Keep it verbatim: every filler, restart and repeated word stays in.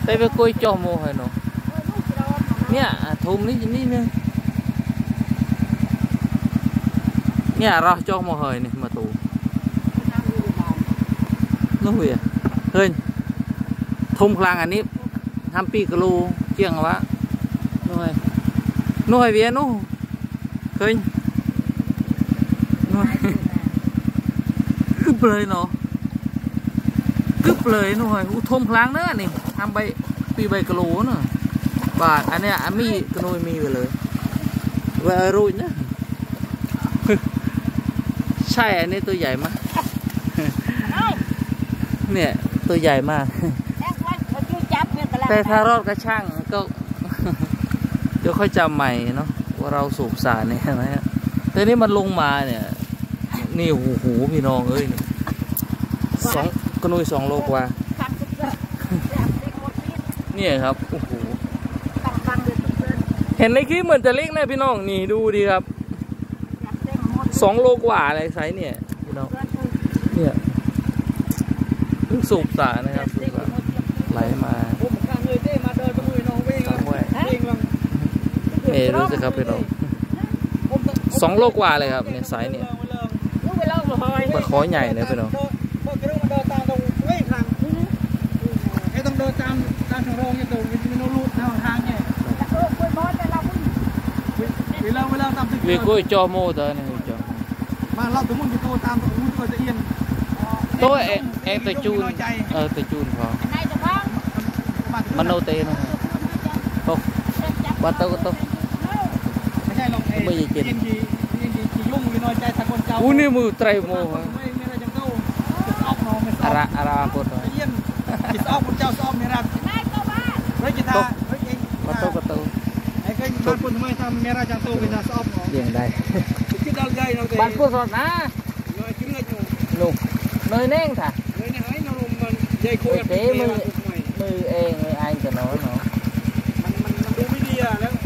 tay với coi cho mồ hôi nó nè thùng ní ní nè nè ra cho mồ hôi này mà tù nó hủy à hơi thùng khang anh ấy ham pi kilo chiang quá nuôi nuôi về nó khơi nuôi cướp lời nó cướp lời nuôi thùng khang nữa này ham bay pi bay kilo nữa và anh ấy anh mi cái nuôi mi về lời về rồi nhá sai anh ấy tôi dạy mà nè tôi dạy màแต่ถ้ารอดก็ช่างก็เดี๋ยวค่อยจำใหม่เนาะว่าเราสูบสารเนี่ยนะฮะแต่นี่มันลงมาเนี่ยนี่หูหูพี่น้องเอ้ยสองกระนุยสองโลกว่าเนี่ยครับโอ้โหเห็นในคลิปเหมือนจะเล็กนะพี่น้องนี่ดูดีครับสองโลกว่าอะไรไซส์เนี่ยพี่น้องเนี่ยสูบสารนะครับสูบสารไหลมาเนี่ยรู้สึกครับพี่น้องสองโลกว่าเลยครับเนี่ยสายเนี่ยปลาคอใหญ่เลยพี่น้องต้องเดินตามตามทางโรงเนี่ยตัวมันโน้ตรูดทางทางเนี่ยเวลาเวลาตามตึกเรียกว่าจอโม่เตอร์เนี่ยจอมาเราตัวมุ่งที่ตัวตามตัวมุ่งตัวจะเอียนตัวเอ็งเอ็งตัวจูนเออตัวจูนพอมันโนเตนะโอ้บัตโต้ก็โต้ไม่ใช่หรอกไม่ใช่เจ็ดยุ่งอยู่น้อยใจสักคนเจ้าอู้นี่มือไตรโม่อาราอาราปวดเลยจิตออกคนเจ้าซ้อมเมรัดเฮ้ยจิตาเฮ้ยเองบัตโต้ก็โต้ไอ้เฮ้ยบ้านปุ่นทำไมทำเมรัดจังโต้เป็นจะซ้อมเลี้ยงได้คิดดาวใหญ่เราบ้านปุ่นสดนะน้อยชิ้นเล็กลุงน้อยแน่งค่ะน้อยน้อยน้องลุงมันใหญ่คุยกับมือมือเองไอ้ตัวน้อยเนาะมันมันดูไม่ดีอ่ะแล้ว